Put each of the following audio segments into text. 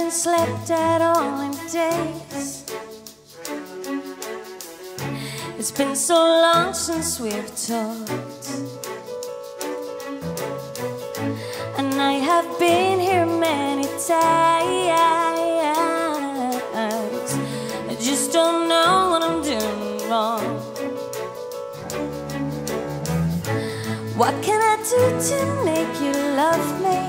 haven't slept at all in days. It's been so long since we've talked, and I have been here many times. I just don't know what I'm doing wrong. What can I do to make you love me?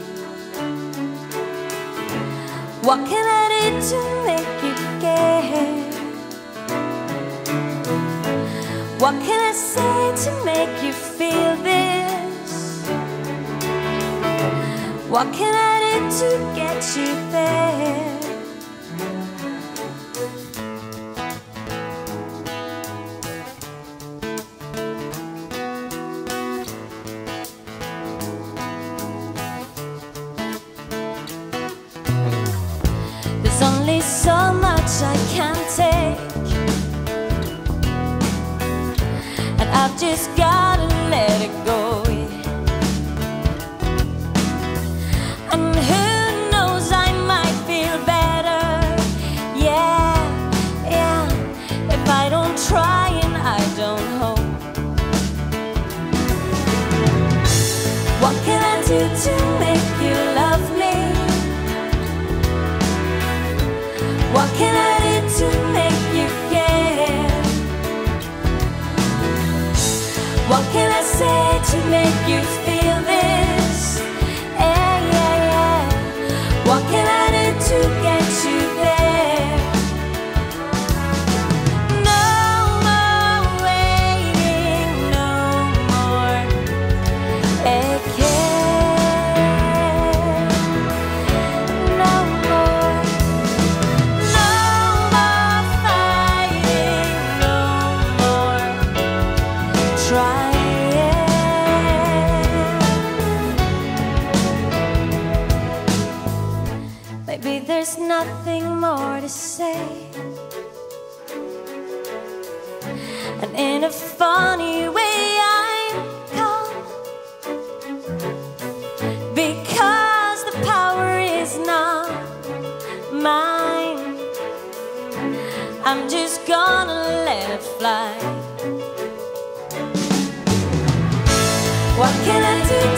What can I do to make you care? What can I say to make you feel this? What can I do to get you there? There's only so much I can take, and I've just gotta let it go. And who knows, I might feel better, yeah, yeah, if I don't try and I don't hope. What can I do to make you love me? What can I do to make you care? What can I say to make you feel this? Yeah, yeah, yeah. What can I do to get you there? No more waiting, no more care. No more. No more fighting, no more trying. Maybe there's nothing more to say, and in a funny way I'm calm, because the power is not mine. I'm just gonna let it fly. What can I do